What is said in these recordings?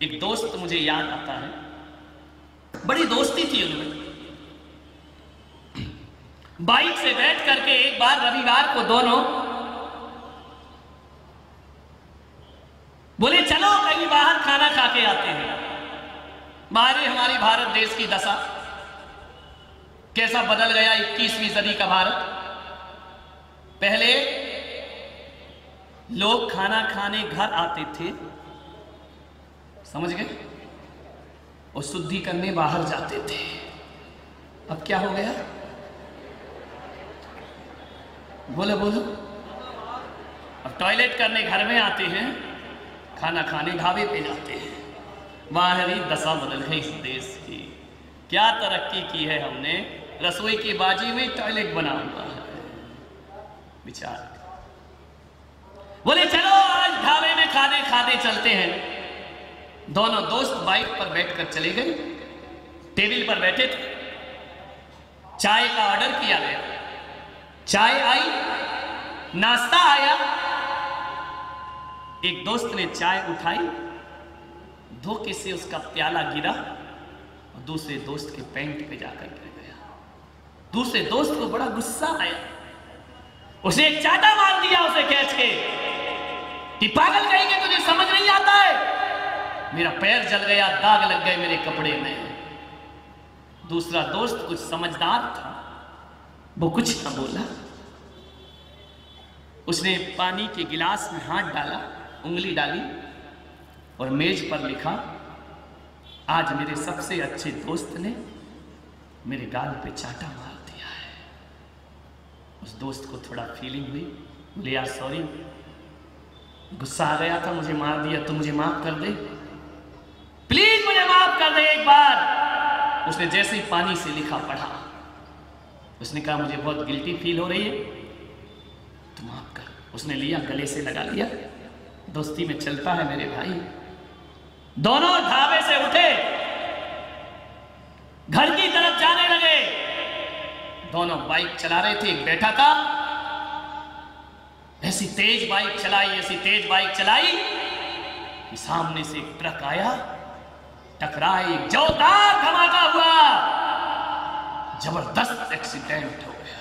एक दोस्त मुझे याद आता है, बड़ी दोस्ती थी उनमें। बाइक से बैठ करके एक बार रविवार को दोनों बोले चलो कहीं बाहर खाना खा के आते हैं। मारे हमारी भारत देश की दशा कैसा बदल गया, 21वीं सदी का भारत। पहले लोग खाना खाने घर आते थे, समझ गए, और शुद्धि करने बाहर जाते थे। अब क्या हो गया, बोलो बोलो। अब टॉयलेट करने घर में आते हैं, खाना खाने ढाबे पे जाते हैं। माहरी दशा बदल गई इस देश की। क्या तरक्की की है हमने, रसोई की बाजी में टॉयलेट बना हुआ है। विचार बोले चलो आज ढाबे में खाने खाने चलते हैं। दोनों दोस्त बाइक पर बैठकर चले गए। टेबल पर बैठे थे, चाय का ऑर्डर किया गया। चाय आई, नाश्ता आया। एक दोस्त ने चाय उठाई, धोखे से उसका प्याला गिरा और दूसरे दोस्त के पैंट पे जाकर गिर गया। दूसरे दोस्त को बड़ा गुस्सा आया, उसे एक चाटा मार दिया उसे खींच के कि पागल कहेंगे, तुझे समझ नहीं आता है। मेरा पैर जल गया, दाग लग गए मेरे कपड़े में। दूसरा दोस्त कुछ समझदार था, वो कुछ न बोला। उसने पानी के गिलास में हाथ डाला, उंगली डाली और मेज पर लिखा, आज मेरे सबसे अच्छे दोस्त ने मेरे गाल पे चाटा मार दिया है। उस दोस्त को थोड़ा फीलिंग हुई, बोले यार सॉरी, गुस्सा आ गया था, मुझे मार दिया, तो मुझे माफ कर दे, प्लीज मुझे माफ कर दे एक बार। उसने जैसे ही पानी से लिखा पढ़ा, उसने कहा मुझे बहुत गिल्टी फील हो रही है, तो माफ कर। उसने लिया, गले से लगा लिया। दोस्ती में चलता है मेरे भाई। दोनों ढाबे से उठे, घर की तरफ जाने लगे। दोनों बाइक चला रहे थे, एक बैठा था। ऐसी तेज बाइक चलाई कि सामने से एक ट्रक आया, टकराए, एक जोरदार धमाका हुआ, जबरदस्त एक्सीडेंट हो गया।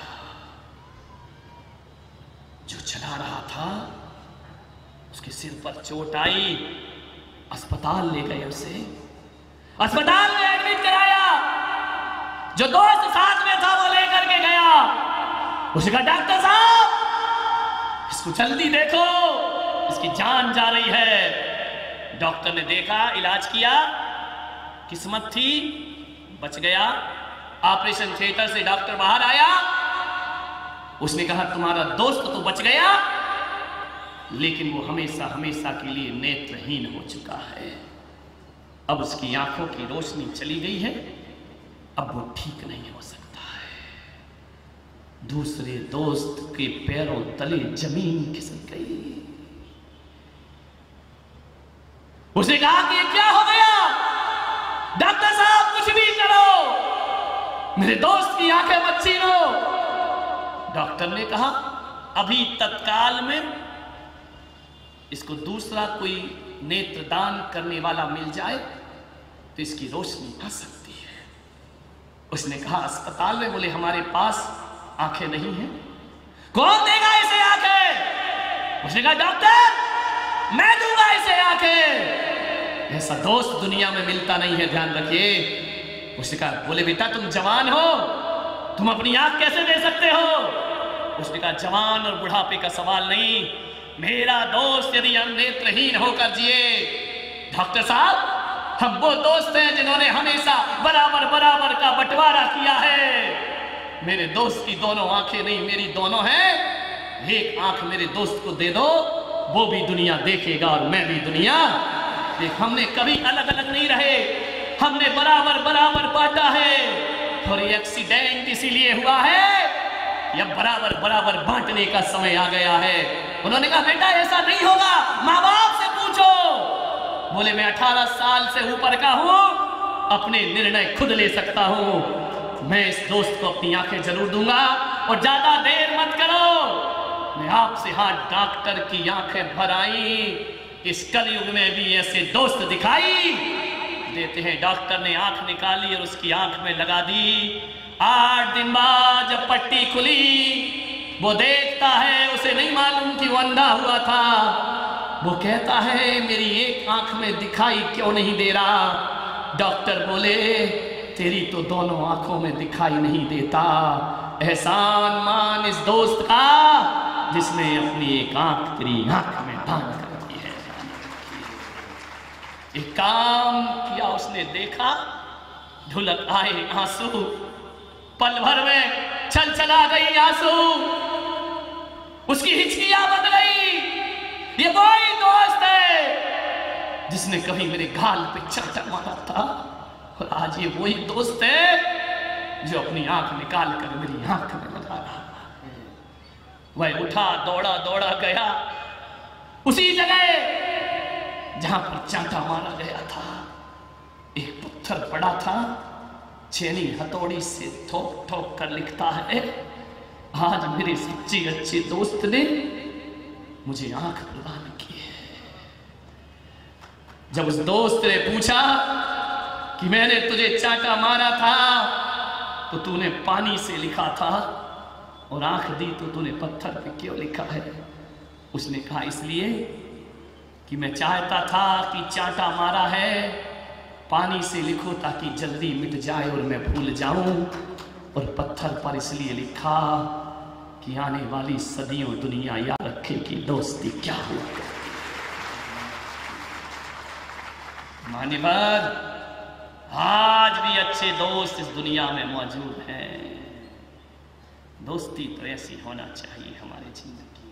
जो चला रहा था उसके सिर पर चोट आई, अस्पताल ले गए उसे, अस्पताल में एडमिट कराया। जो दोस्त साथ में था वो लेकर के गया। उसे कहा डॉक्टर साहब इसको जल्दी देखो, इसकी जान जा रही है। डॉक्टर ने देखा, इलाज किया, किस्मत थी बच गया। ऑपरेशन थिएटर से डॉक्टर बाहर आया, उसने कहा तुम्हारा दोस्त तो बच गया, लेकिन वो हमेशा हमेशा के लिए नेत्रहीन हो चुका है। अब उसकी आंखों की रोशनी चली गई है, अब वो ठीक नहीं हो सकता है। दूसरे दोस्त के पैरों तले जमीन खिसक गई। उसने कहा कि ये क्या हो गया, डॉक्टर साहब कुछ भी करो, मेरे दोस्त की आंखें मत छीनो। डॉक्टर ने कहा अभी तत्काल में इसको दूसरा कोई नेत्रदान करने वाला मिल जाए तो इसकी रोशनी आ सकती है। उसने कहा अस्पताल में, बोले हमारे पास आंखें नहीं हैं। कौन देगा इसे आंखें? उसने कहा डॉक्टर मैं दूंगा इसे आंखें। ऐसा दोस्त दुनिया में मिलता नहीं है, ध्यान रखिए। उसने कहा, बोले बेटा तुम जवान हो, तुम अपनी आंख कैसे दे सकते हो? उसने कहा जवान और बुढ़ापे का सवाल नहीं, मेरा दोस्त यदि हम नेत्रहीन होकर जिए, डॉक्टर साहब हम वो दोस्त हैं जिन्होंने हमेशा बराबर बराबर का बंटवारा किया है। मेरे दोस्त की दोनों आंखें नहीं, मेरी दोनों हैं। एक आंख मेरे दोस्त को दे दो, वो भी दुनिया देखेगा और मैं भी दुनिया देख। हमने कभी अलग अलग नहीं रहे, हमने बराबर बराबर बांटा है। और ये एक्सीडेंट इसीलिए हुआ है, यह बराबर बराबर बांटने का समय आ गया है। उन्होंने कहा बेटा ऐसा नहीं होगा, माँ बाप से पूछो। बोले मैं 18 साल से ऊपर का हूं, अपने निर्णय खुद ले सकता हूं। मैं इस दोस्त को अपनी आंखें जरूर दूंगा और ज्यादा देर मत करो। मैं आपसे हाथ डॉक्टर की आंखें भर आई, इस कलयुग में भी ऐसे दोस्त दिखाई देते हैं। डॉक्टर ने आंख निकाली और उसकी आंख में लगा दी। 8 दिन बाद जब पट्टी खुली, वो देखता है, उसे नहीं मालूम कि वो अंधा हुआ था। वो कहता है मेरी एक आंख में दिखाई क्यों नहीं दे रहा? डॉक्टर बोले तेरी तो दोनों आंखों में दिखाई नहीं देता। एहसान मान इस दोस्त का जिसने अपनी एक आंख तेरी आंख में दान कर दी है। एक काम किया उसने, देखा, ढुलक आए आंसू, पल भर में छल चला गई आंसू, उसकी हिचकियां बन गई। ये वही दोस्त है जिसने कभी मेरे गाल पे चांटा मारा था, और आज ये वही दोस्त है जो अपनी आंख निकाल कर मेरी आंख में लगा रहा। वह उठा, दौड़ा दौड़ा गया उसी जगह जहां पर चांटा मारा गया था। एक पत्थर पड़ा था, छेनी हथौड़ी से ठोक ठोक कर लिखता है, आज मेरे सच्चे अच्छे दोस्त ने मुझे आंख प्रदान की है। जब उस दोस्त ने पूछा कि मैंने तुझे चांटा मारा था तो तूने पानी से लिखा था, और आंख दी तो तूने पत्थर पे क्यों लिखा है? उसने कहा इसलिए कि मैं चाहता था कि चांटा मारा है पानी से लिखो ताकि जल्दी मिट जाए और मैं भूल जाऊं, और पत्थर पर इसलिए लिखा कि आने वाली सदियों दुनिया याद रखे कि दोस्ती क्या हुआ। मान्यवर, आज भी अच्छे दोस्त इस दुनिया में मौजूद हैं। दोस्ती तो ऐसी होना चाहिए हमारे जीवन की।